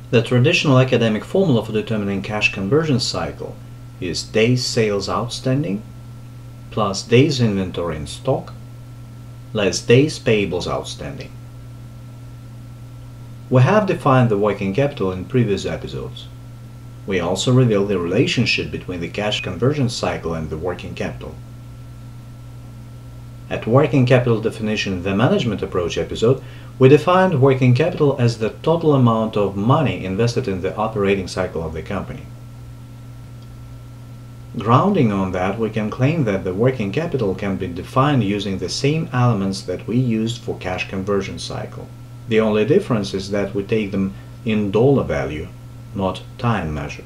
The traditional academic formula for determining cash conversion cycle is days sales outstanding plus days inventory in stock less days payables outstanding. We have defined the working capital in previous episodes. We also revealed the relationship between the cash conversion cycle and the working capital. At Working Capital Definition in the Management Approach episode, we defined working capital as the total amount of money invested in the operating cycle of the company. Grounding on that, we can claim that the working capital can be defined using the same elements that we used for cash conversion cycle. The only difference is that we take them in dollar value, not time measured.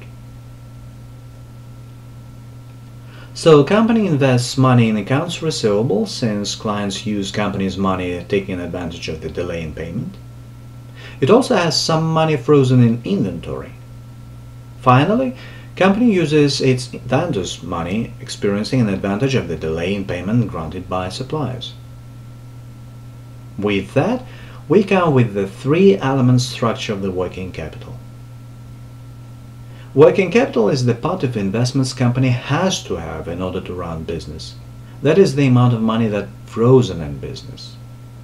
So, a company invests money in accounts receivable since clients use company's money taking advantage of the delay in payment. It also has some money frozen in inventory. Finally, company uses its vendors' money experiencing an advantage of the delay in payment granted by suppliers. With that, we come with the three-element structure of the working capital. Working capital is the pot of investments company has to have in order to run business. That is the amount of money that's frozen in business.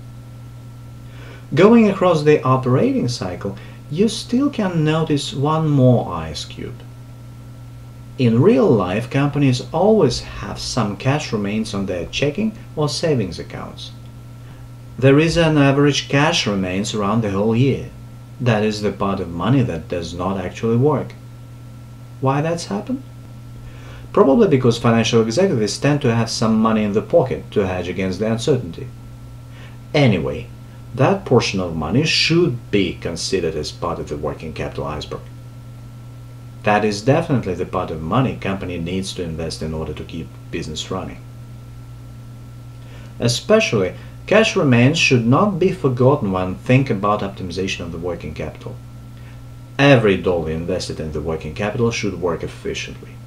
Going across the operating cycle, you still can notice one more ice cube. In real life, companies always have some cash remains on their checking or savings accounts. There is an average cash remains around the whole year. That is the part of money that does not actually work. Why that's happened? Probably because financial executives tend to have some money in the pocket to hedge against the uncertainty. Anyway, that portion of money should be considered as part of the working capital iceberg. That is definitely the part of money company needs to invest in order to keep business running. Especially, cash remains should not be forgotten when thinking about optimization of the working capital. Every dollar invested in the working capital should work efficiently.